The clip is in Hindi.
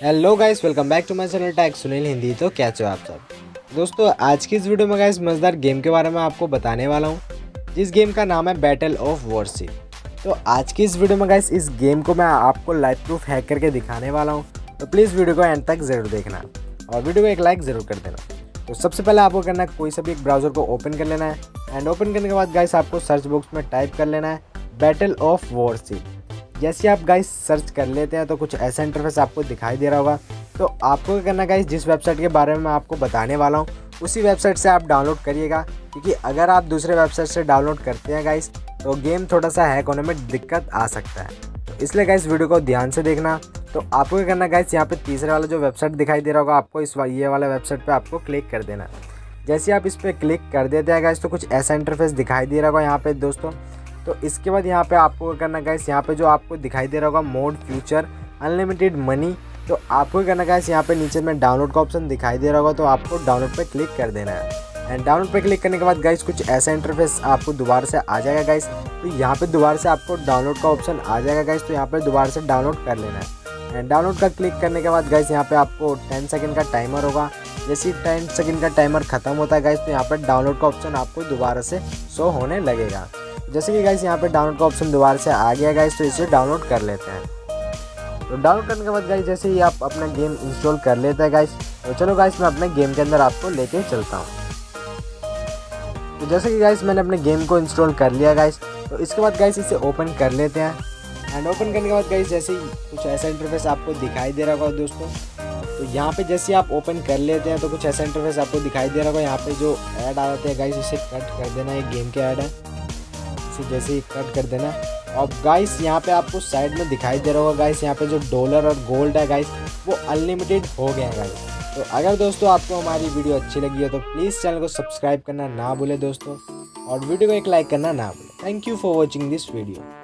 Hello guys, welcome back to my channel tag Sunil Hindi. तो कैसे हो आप सब दोस्तों। आज की इस वीडियो में गाइस मज़ेदार गेम के बारे में आपको बताने वाला हूं, जिस गेम का नाम है बैटल ऑफ वॉरशिप। तो आज की इस वीडियो में गाइस इस गेम को मैं आपको लाइव प्रूफ हैक करके दिखाने वाला हूं। तो प्लीज़ वीडियो को एंड तक ज़रूर देखना और वीडियो को एक लाइक ज़रूर कर देना। तो सबसे पहले आपको करना है कोई सा भी एक ब्राउज़र को ओपन कर लेना है एंड ओपन करने के बाद गाइस आपको सर्च बॉक्स में टाइप कर लेना है बैटल ऑफ वॉरशिप। जैसे आप गाइस सर्च कर लेते हैं तो कुछ ऐसा इंटरफेस आपको दिखाई दे रहा होगा। तो आपको क्या करना है गाइस, जिस वेबसाइट के बारे में मैं आपको बताने वाला हूँ उसी वेबसाइट से आप डाउनलोड करिएगा, क्योंकि अगर आप दूसरे वेबसाइट से डाउनलोड करते हैं गाइस तो गेम थोड़ा सा हैक होने में दिक्कत आ सकता है। तो इसलिए गाइस वीडियो को ध्यान से देखना। तो आपको क्या करना है गाइस, यहाँ पे तीसरे वाला जो वेबसाइट दिखाई दे रहा होगा आपको ये वाला वेबसाइट पर आपको क्लिक कर देना। जैसे आप इस पर क्लिक कर देते हैं गाइस तो कुछ ऐसा इंटरफेस दिखाई दे रहा होगा यहाँ पे दोस्तों। तो इसके बाद यहाँ पे आपको क्या करना गाइस, यहाँ पे जो आपको दिखाई दे रहा होगा मोड फ्यूचर अनलिमिटेड मनी, तो आपको क्या करना गाइस, यहाँ पे नीचे में डाउनलोड का ऑप्शन दिखाई दे रहा होगा तो आपको डाउनलोड पे क्लिक कर देना है। एंड डाउनलोड पे क्लिक करने के बाद गाइस कुछ ऐसा इंटरफेस आपको दोबारा से आ जाएगा गाइस। तो यहाँ पे दोबारा से आपको डाउनलोड का ऑप्शन आ जाएगा गाइस, तो यहाँ पे दोबारा से डाउनलोड कर लेना है। एंड डाउनलोड का क्लिक करने के बाद गाइस यहाँ पे आपको 10 सेकंड का टाइमर होगा। जैसे ही 10 सेकंड का टाइमर खत्म होता है गाइस तो यहाँ पर डाउनलोड का ऑप्शन आपको दोबारा से शो होने लगेगा। जैसे कि गाइस यहाँ पे डाउनलोड का ऑप्शन दोबारा से आ गया गाइस, तो इसे डाउनलोड कर लेते हैं। तो डाउनलोड करने के बाद गाइस जैसे ही आप अपना गेम इंस्टॉल कर लेते हैं गाइस, तो चलो गाइस मैं अपने गेम के अंदर आपको लेके चलता हूँ। तो जैसे कि गाइस मैंने अपने गेम को इंस्टॉल कर लिया गाइस, तो इसके बाद गाइस इसे ओपन कर लेते हैं। एंड ओपन करने के बाद गाइस जैसे ही कुछ ऐसा इंटरफेस आपको दिखाई दे रहा होगा दोस्तों। तो यहाँ पे जैसे आप ओपन कर लेते हैं तो कुछ ऐसा इंटरफेस आपको दिखाई दे रहा होगा। यहाँ पे जो ऐड आ जाते हैं गाइस इसे कट कर देना, ये गेम के ऐड है, इसे जैसे ही कट कर देना। और गाइस यहाँ पे आपको साइड में दिखाई दे रहा होगा गाइस, यहाँ पे जो डॉलर और गोल्ड है गाइस वो अनलिमिटेड हो गए हैं गाइस। तो अगर दोस्तों आपको हमारी वीडियो अच्छी लगी है तो प्लीज़ चैनल को सब्सक्राइब करना ना भूले दोस्तों, और वीडियो को एक लाइक करना ना भूले। Thank you for watching this video.